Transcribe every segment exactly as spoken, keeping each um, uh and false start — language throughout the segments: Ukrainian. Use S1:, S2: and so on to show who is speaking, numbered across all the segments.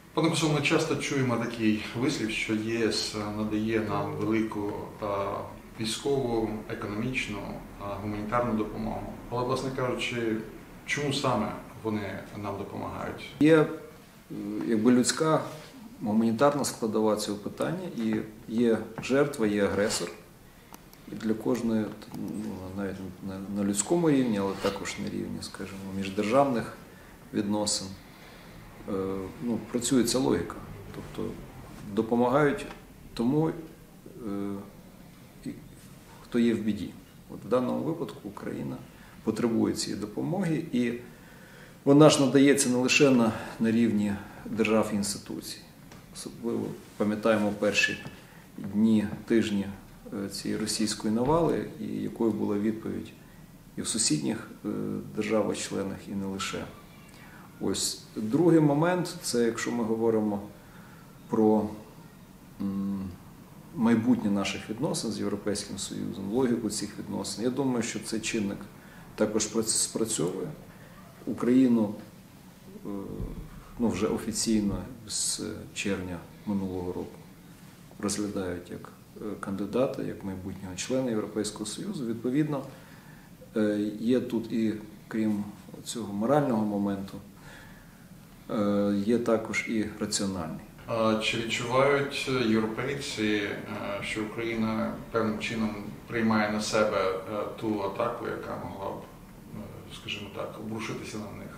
S1: Пане посол, ми часто чуємо такий вислів, що ЄС надає нам велику військову, економічну, гуманітарну допомогу. Але, власне кажучи, чому саме вони нам допомагають?
S2: Є якби людська гуманітарна складова цього питання, і є жертва, є агресор. І для кожної, ну, навіть на людському рівні, але також на рівні, скажімо, міждержавних відносин, ну, працює ця логіка. Тобто допомагають тому, хто є в біді. От в даному випадку Україна потребує цієї допомоги, і вона ж надається не лише на, на рівні держав і інституцій. Особливо пам'ятаємо перші дні, тижні цієї російської навали, і якою була відповідь і в сусідніх державах-членах, і не лише. Ось другий момент – це якщо ми говоримо про майбутнє наших відносин з Європейським Союзом, логіку цих відносин. Я думаю, що цей чинник також спрацьовує. Україну ну, вже офіційно з червня минулого року розглядають як кандидата, як майбутнього члена Європейського Союзу. Відповідно, є тут і, крім цього морального моменту, є також і раціональний.
S1: Чи відчувають європейці, що Україна певним чином приймає на себе ту атаку, яка могла б, скажімо так, обрушитися на них?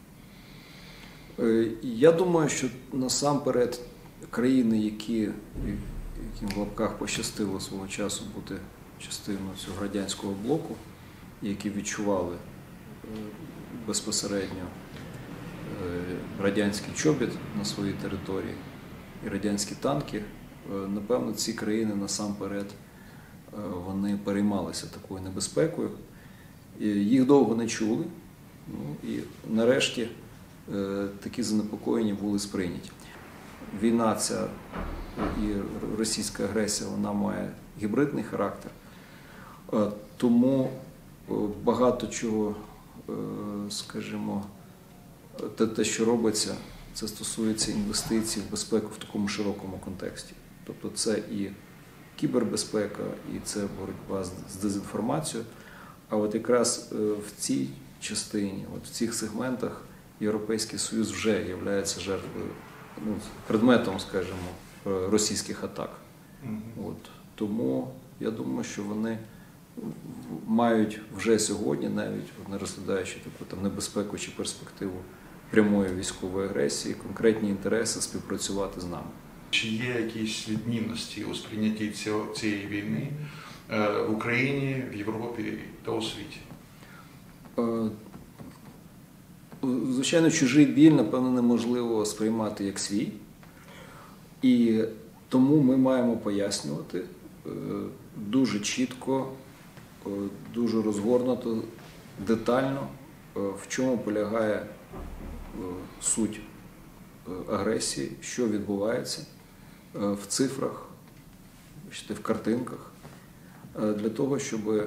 S2: Я думаю, що насамперед країни, які, яким в лапках пощастило свого часу бути частиною цього радянського блоку, які відчували безпосередньо радянський чобіт на своїй території і радянські танки, напевно, ці країни насамперед вони переймалися такою небезпекою. Їх довго не чули, ну, і нарешті такі занепокоєння були сприйняті. Війна ця і російська агресія, вона має гібридний характер, тому багато чого, скажімо, те, те, що робиться, це стосується інвестицій в безпеку в такому широкому контексті. Тобто це і кібербезпека, і це боротьба з дезінформацією. А от якраз в цій частині, от в цих сегментах Європейський Союз вже є жертвою, ну, предметом, скажімо, російських атак. Mm-hmm. От. Тому я думаю, що вони мають вже сьогодні, навіть не розглядаючи таку там небезпеку чи перспективу прямої військової агресії, конкретні інтереси співпрацювати з нами.
S1: Чи є якісь відмінності у сприйнятті цієї війни в Україні, в Європі та у світі?
S2: Звичайно, чужий біль, напевно, неможливо сприймати як свій. І тому ми маємо пояснювати дуже чітко, дуже розгорнуто, детально, в чому полягає суть агресії, що відбувається в цифрах, в картинках, для того, щоб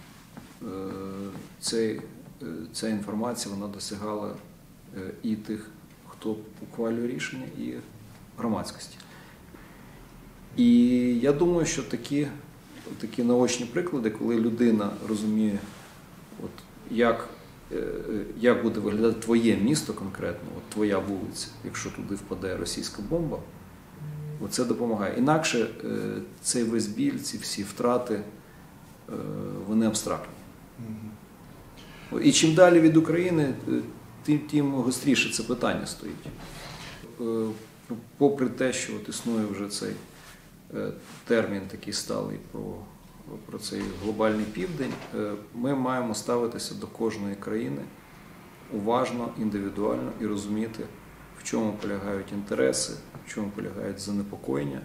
S2: цей, ця інформація вона досягала і тих, хто ухвалює рішення, і громадськості. І я думаю, що такі, такі наочні приклади, коли людина розуміє, от, як, як буде виглядати твоє місто конкретно, от твоя вулиця, якщо туди впаде російська бомба, це допомагає. Інакше цей весь біль, ці всі втрати, вони абстрактні. Mm-hmm. І чим далі від України, тим, тим гостріше це питання стоїть. Попри те, що от існує вже цей термін такий сталий про, про цей глобальний південь, ми маємо ставитися до кожної країни уважно, індивідуально і розуміти, в чому полягають інтереси, в чому полягають занепокоєння,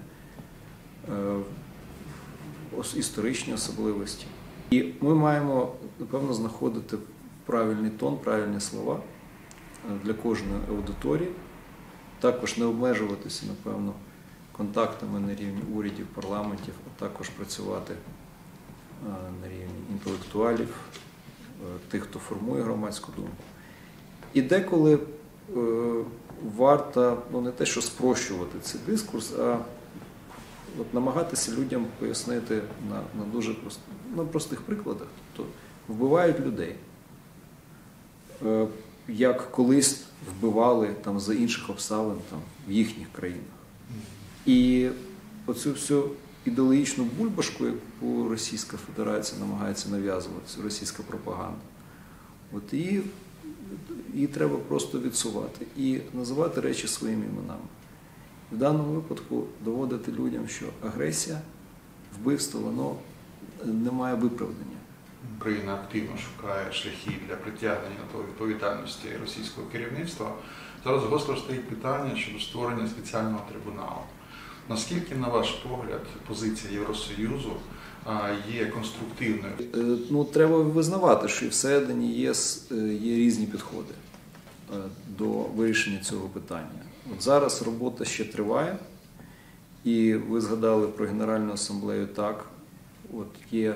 S2: історичні особливості. І ми маємо, напевно, знаходити правильний тон, правильні слова для кожної аудиторії, також не обмежуватися, напевно, контактами на рівні урядів, парламентів, а також працювати на рівні інтелектуалів, тих, хто формує громадську думку. І деколи варто ну, не те, що спрощувати цей дискурс, а от намагатися людям пояснити на, на дуже прост, на простих прикладах. Тобто вбивають людей, е, як колись вбивали там, за інших обставин там, в їхніх країнах. І оцю всю ідеологічну бульбашку, яку Російська Федерація намагається нав'язувати, цю російська пропаганда, от її, її треба просто відсувати і називати речі своїми іменами. В даному випадку доводити людям, що агресія, вбивство, воно не має виправдання.
S1: Україна активно шукає шляхи для притягнення до відповідальності російського керівництва. Зараз гостро стоїть питання щодо створення спеціального трибуналу. Наскільки, на ваш погляд, позиція Євросоюзу є конструктивною?
S2: Ну, треба визнавати, що і всередині ЄС є різні підходи до вирішення цього питання. От зараз робота ще триває, і ви згадали про Генеральну асамблею, так, от є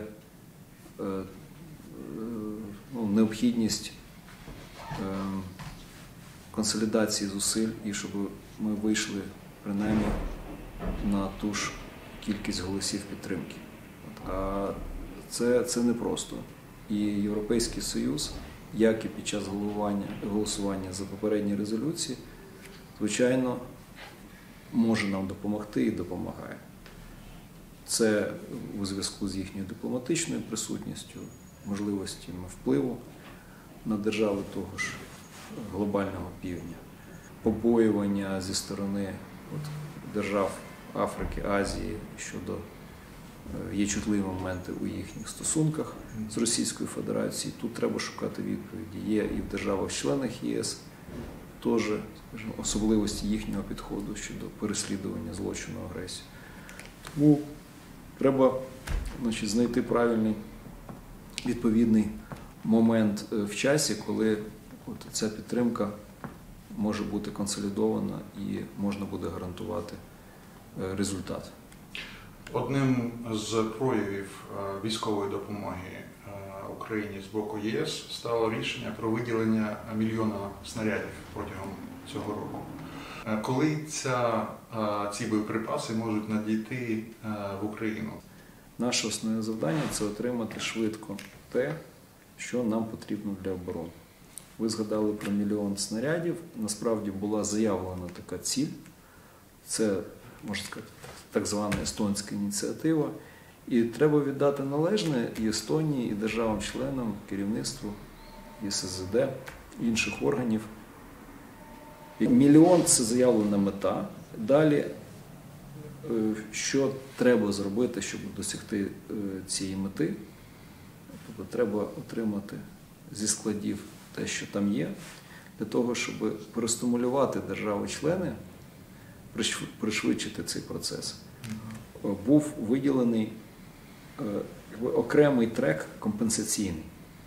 S2: ну, необхідність консолідації зусиль і щоб ми вийшли принаймні на ту ж кількість голосів підтримки. А це, це непросто. І Європейський Союз, як і під час голосування, голосування за попередні резолюції, звичайно, може нам допомогти і допомагає. Це у зв'язку з їхньою дипломатичною присутністю, можливостями впливу на держави того ж глобального півдня, побоювання зі сторони от, держав Африки, Азії щодо є чутливі моменти у їхніх стосунках з Російською Федерацією. Тут треба шукати відповіді. Є і в державах-членах ЄС теж, скажімо, особливості їхнього підходу щодо переслідування злочину агресії. Тому треба, значить, знайти правильний відповідний момент в часі, коли от ця підтримка може бути консолідована і можна буде гарантувати результат.
S1: Одним з проявів військової допомоги Україні з боку ЄС стало рішення про виділення мільйона снарядів протягом цього року. Коли ця, ці боєприпаси можуть надійти в Україну?
S2: Наше основне завдання – це отримати швидко те, що нам потрібно для оборони. Ви згадали про мільйон снарядів. Насправді була заявлена така ціль. Це, можна сказати, так звана естонська ініціатива. І треба віддати належне і Естонії, і державам-членам, керівництву, і ес зет де, інших органів. Мільйон – це заявлена мета. Далі, що треба зробити, щоб досягти цієї мети? Тобто треба отримати зі складів те, що там є, для того, щоб перестимулювати держави-члени, пришвидшити цей процес. Був виділений окремий трек компенсаційний.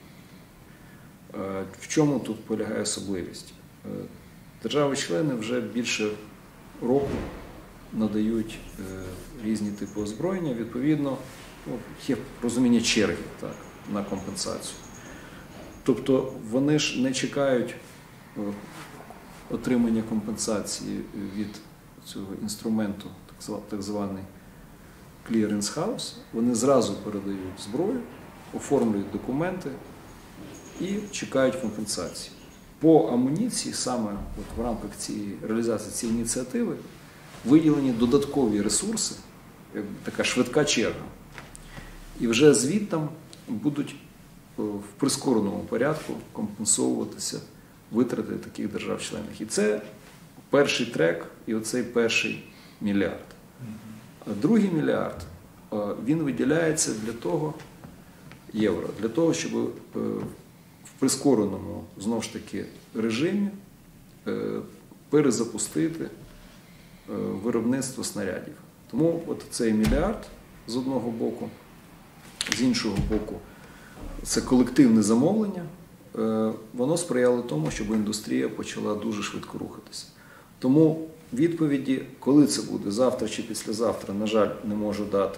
S2: В чому тут полягає особливість? Держави-члени вже більше року надають різні типи озброєння, відповідно, є розуміння черги так, на компенсацію. Тобто вони ж не чекають отримання компенсації від цього інструменту, так званий clearance house, вони зразу передають зброю, оформлюють документи і чекають компенсації. По амуніції, саме от в рамках цієї реалізації цієї ініціативи, виділені додаткові ресурси, як така швидка черга. І вже звідтам будуть в прискореному порядку компенсовуватися витрати таких держав-членів. І це перший трек і оцей перший мільярд. А другий мільярд, він виділяється для того, євро, для того, щоб в прискореному, знову ж таки, режимі перезапустити виробництво снарядів. Тому от цей мільярд з одного боку, з іншого боку, це колективне замовлення, воно сприяло тому, щоб індустрія почала дуже швидко рухатися. Тому відповіді, коли це буде, завтра чи післязавтра, на жаль, не можу дати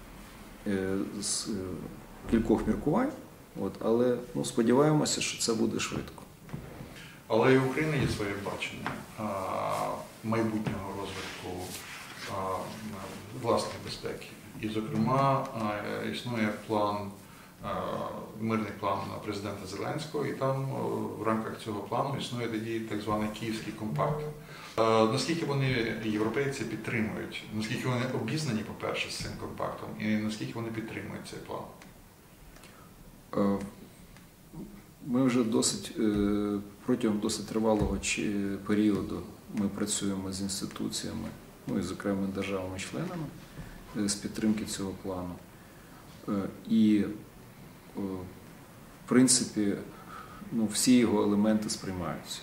S2: з кількох міркувань, от, але ну, сподіваємося, що це буде швидко.
S1: Але і в України є своє бачення майбутнього розвитку власної безпеки. І, зокрема, існує план, мирний план президента Зеленського, і там в рамках цього плану існує тоді так званий Київський компакт. Наскільки вони, європейці, підтримують, наскільки вони обізнані, по-перше, з цим компактом, і наскільки вони підтримують цей план?
S2: Ми вже досить, протягом досить тривалого періоду ми працюємо з інституціями, ну і з окремими державами-членами з підтримки цього плану. І, в принципі, ну, всі його елементи сприймаються.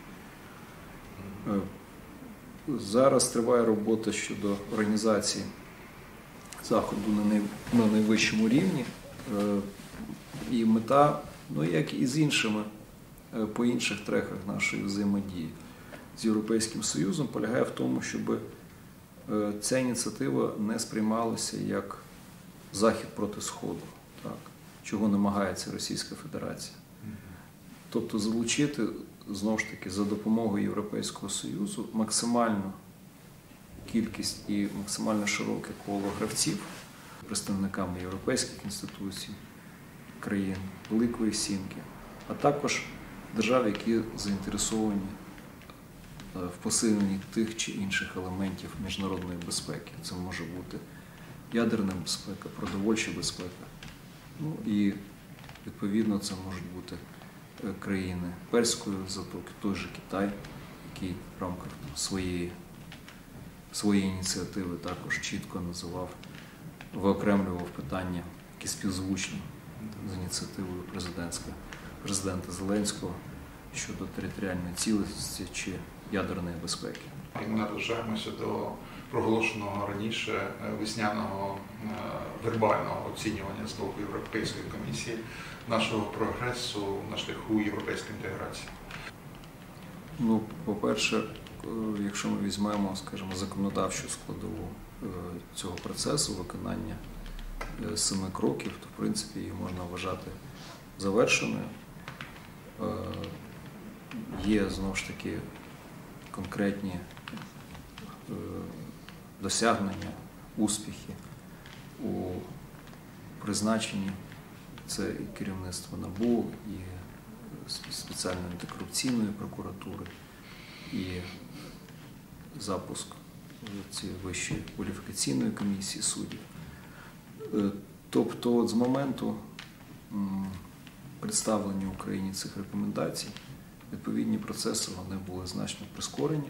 S2: Зараз триває робота щодо організації заходу на найвищому рівні. І мета, ну як і з іншими, по інших треках нашої взаємодії з Європейським Союзом, полягає в тому, щоб ця ініціатива не сприймалася як захід проти Сходу, так, чого намагається Російська Федерація. Тобто залучити, знову ж таки, за допомогою Європейського Союзу максимальну кількість і максимально широке коло гравців, представниками європейських інституцій, країн Великої Сімки, а також держав, які заінтересовані в посиленні тих чи інших елементів міжнародної безпеки. Це може бути ядерна безпека, продовольча безпека. Ну і, відповідно, це можуть бути країни Перської затоки, той же Китай, який в рамках своєї, своєї ініціативи також чітко називав, виокремлював питання, які співзвучні з ініціативою президента Зеленського щодо територіальної цілісності чи ядерної безпеки.
S1: І ми наближаємося до проголошеного раніше весняного вербального оцінювання з боку Європейської комісії нашого прогресу на шляху європейської інтеграції.
S2: Ну, по-перше, якщо ми візьмемо, скажімо, законодавчу складову цього процесу виконання семи кроків, то, в принципі, її можна вважати завершеною. Є, знову ж таки, конкретні досягнення, успіхи у призначенні. Це і керівництво НАБУ, і спеціальної антикорупційної прокуратури, і запуск цієї вищої кваліфікаційної комісії суддів. Тобто от з моменту представлення Україні цих рекомендацій відповідні процеси вони були значно прискорені.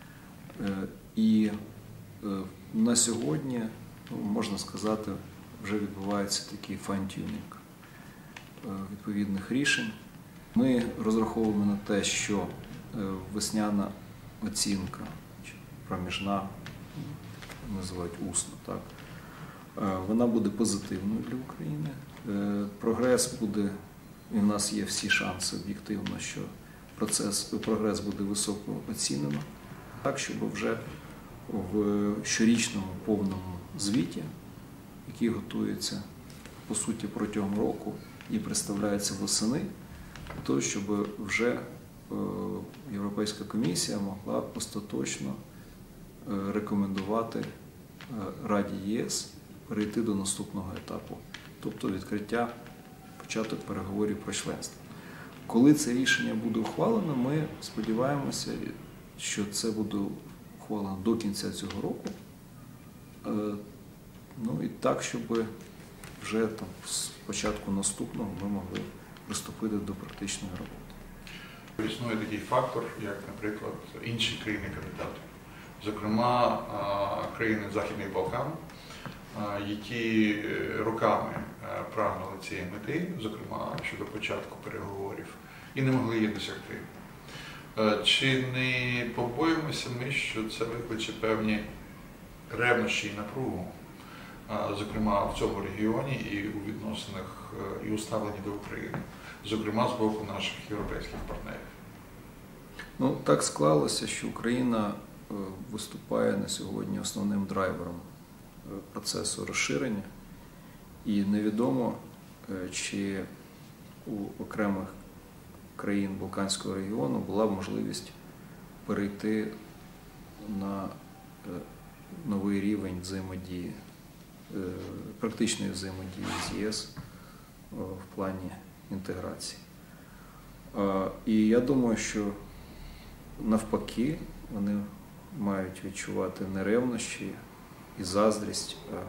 S2: І на сьогодні, можна сказати, вже відбувається такий файн-тюнінг відповідних рішень. Ми розраховуємо на те, що весняна оцінка, проміжна, називають усно, так, вона буде позитивною для України. Прогрес буде, і в нас є всі шанси об'єктивно, що процес, прогрес буде високо оцінено, так, щоб вже в щорічному повному звіті, який готується, по суті, протягом року і представляється восени, для того, щоб вже Європейська комісія могла остаточно рекомендувати Раді ЄС перейти до наступного етапу, тобто відкриття, початок переговорів про членство. Коли це рішення буде ухвалено, ми сподіваємося, що це буде ухвалено до кінця цього року, ну і так, щоб вже там, з початку наступного ми могли приступити до практичної роботи.
S1: Існує такий фактор, як, наприклад, інші країни-кандидати, зокрема країни Західних Балкан, які роками прагнули цієї мети, зокрема щодо початку переговорів, і не могли її досягти. Чи не побоїмося ми, що це викличе певні ревнощі і напругу, зокрема в цьому регіоні і у відносинах і у ставленні до України, зокрема з боку наших європейських партнерів?
S2: Ну, так склалося, що Україна виступає на сьогодні основним драйвером процесу розширення, і невідомо, чи у окремих країн Балканського регіону була б можливість перейти на е, новий рівень взаємодії, е, практичної взаємодії з ЄС е, в плані інтеграції. Е, І я думаю, що навпаки вони мають відчувати не ревнощі і заздрість, а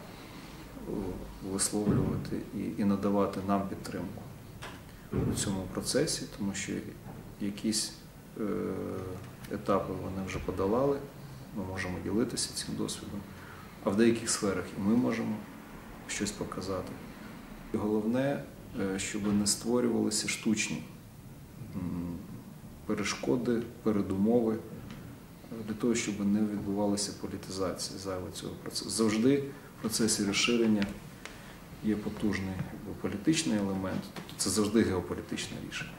S2: висловлювати і, і надавати нам підтримку у цьому процесі, тому що якісь е, етапи вони вже подолали, ми можемо ділитися цим досвідом, а в деяких сферах і ми можемо щось показати. І головне, е, щоб не створювалися штучні м, перешкоди, передумови, для того, щоб не відбувалася політизація зайва цього процесу. Завжди в процесі розширення є потужний політичний елемент, тобто це завжди геополітичне рішення.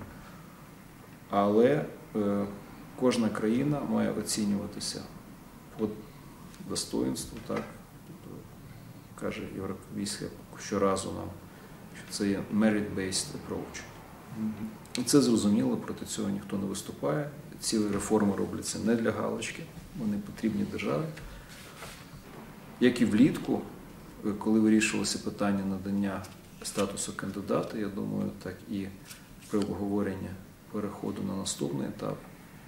S2: Але е, кожна країна має оцінюватися по достоинству, так, каже Єврокомісія щоразу нам, що це є merit-based approach. І це зрозуміло, проти цього ніхто не виступає. Ці реформи робляться не для галочки, вони потрібні державі. Як і влітку, коли вирішувалося питання надання статусу кандидата, я думаю, так і при обговоренні переходу на наступний етап,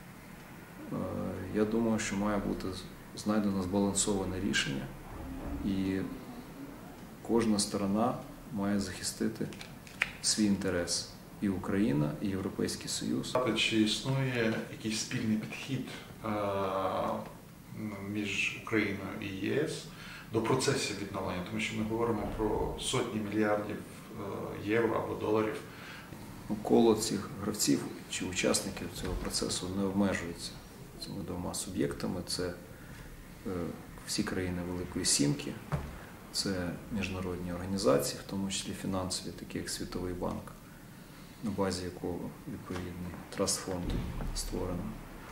S2: я думаю, що має бути знайдено збалансоване рішення, і кожна сторона має захистити свій інтерес. І Україна, і Європейський Союз.
S1: Чи існує якийсь спільний підхід між Україною і ЄС до процесів відновлення? Тому що ми говоримо про сотні мільярдів євро або доларів.
S2: Коло цих гравців чи учасників цього процесу не обмежується цими двома суб'єктами. Це всі країни Великої Сімки, це міжнародні організації, в тому числі фінансові, такі як Світовий банк, на базі якого відповідний траст-фонд створено.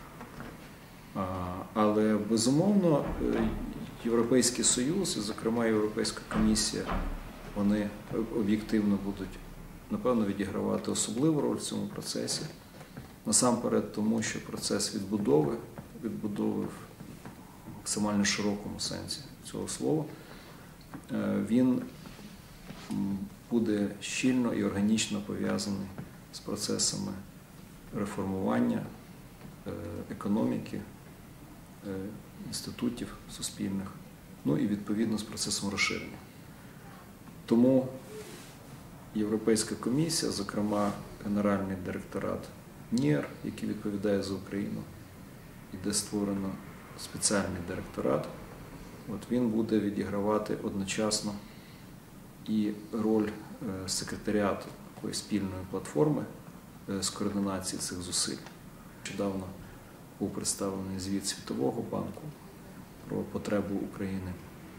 S2: Але, безумовно, Європейський Союз, і, зокрема, Європейська комісія, вони об'єктивно будуть, напевно, відігравати особливу роль в цьому процесі. Насамперед тому, що процес відбудови, відбудови в максимально широкому сенсі цього слова, він буде щільно і органічно пов'язаний з процесами реформування економіки, інститутів суспільних, ну і відповідно з процесом розширення. Тому Європейська комісія, зокрема Генеральний директорат НІР, який відповідає за Україну, і де створено спеціальний директорат, от він буде відігравати одночасно і роль секретаріату такої спільної платформи з координації цих зусиль. Нещодавно був представлений звіт Світового банку про потребу України.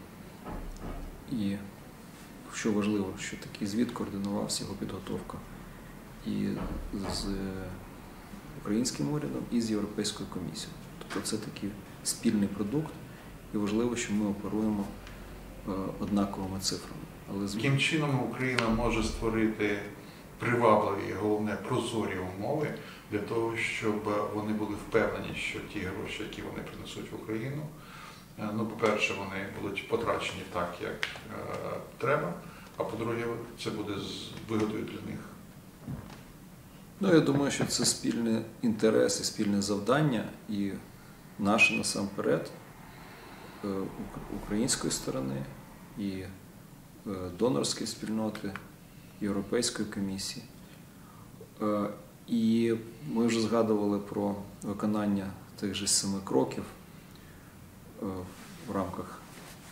S2: І що важливо, що такий звіт координувався, його підготовка і з українським урядом, і з Європейською комісією. Тобто це такий спільний продукт, і важливо, що ми оперуємо однаковими цифрами. Але
S1: яким чином Україна може створити привабливі, головне, прозорі умови для того, щоб вони були впевнені, що ті гроші, які вони принесуть в Україну, ну, по-перше, вони будуть потрачені так, як е, треба, а по-друге, це буде з вигодою для них.
S2: Ну, я думаю, що це спільний інтерес і спільне завдання, і наше насамперед, української сторони, і донорської спільноти, Європейської комісії. І ми вже згадували про виконання тих же семи кроків в рамках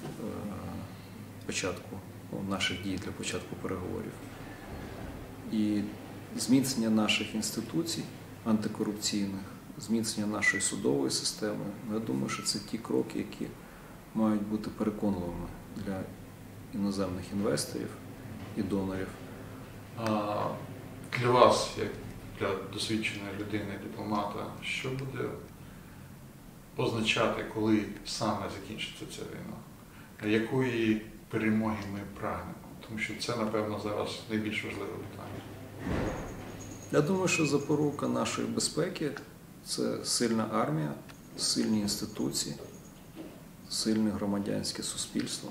S2: початку наших дій для початку переговорів. І зміцнення наших інституцій антикорупційних, зміцнення нашої судової системи, я думаю, що це ті кроки, які мають бути переконливими для іноземних інвесторів і донорів.
S1: А для вас, як для досвідченої людини, дипломата, що буде означати, коли саме закінчиться ця війна? Якої перемоги ми прагнемо? Тому що це, напевно, зараз найбільш важливе питання.
S2: Я думаю, що запорука нашої безпеки – це сильна армія, сильні інституції, сильне громадянське суспільство.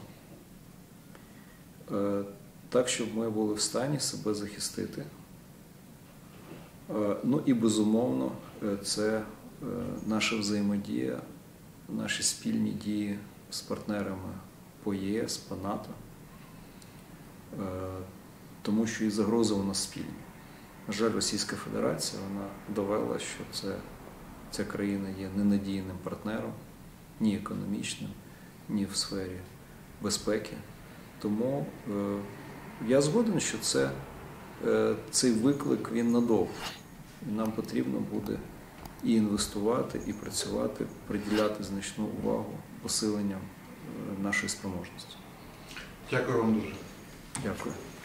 S2: Е, Так, щоб ми були в стані себе захистити. Е, Ну і, безумовно, е, це е, наша взаємодія, наші спільні дії з партнерами по ЄС, по НАТО, Е, тому що і загрози у нас спільні. На жаль, Російська Федерація вона довела, що це, ця країна є ненадійним партнером, ні економічним, ні в сфері безпеки. Тому е, я згоден, що це, е, цей виклик він надовго. І нам потрібно буде і інвестувати, і працювати, приділяти значну увагу посиленням е, нашої спроможності.
S1: Дякую вам дуже.
S2: Дякую.